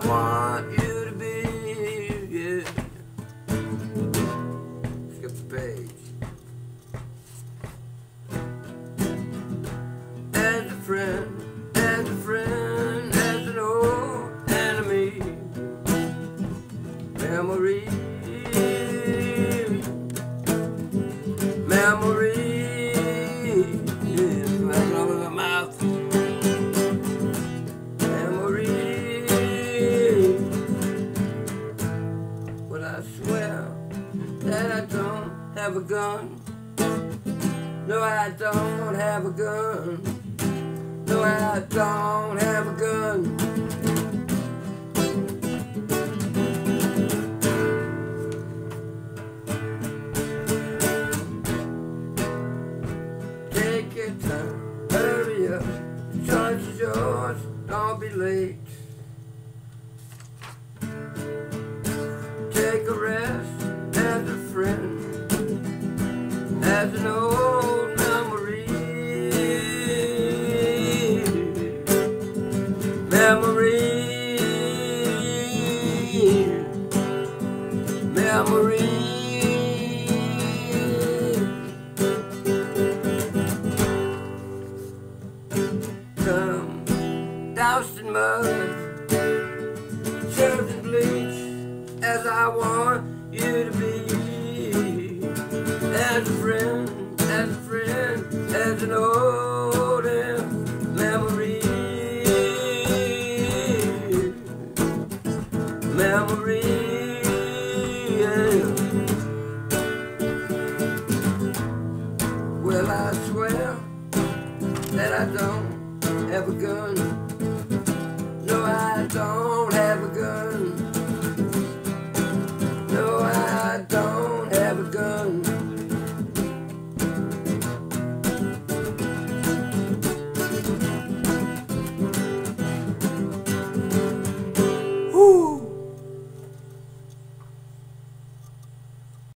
want you to be. Yeah. Skip the page. As a friend, as a friend, as an old enemy. Memory, memory. Yeah, right over the mouth. But I swear that I don't have a gun. No, I don't have a gun. No, I don't have a gun. Take your time, hurry up. The choice is yours, don't be late. Take a rest as a friend, as an old memory. Memory, memory. Come doused in mud, served in bleach, as I want you to be. As a friend, as a friend, as an old memory. Memory, yeah. Well, I swear that I don't have a gun.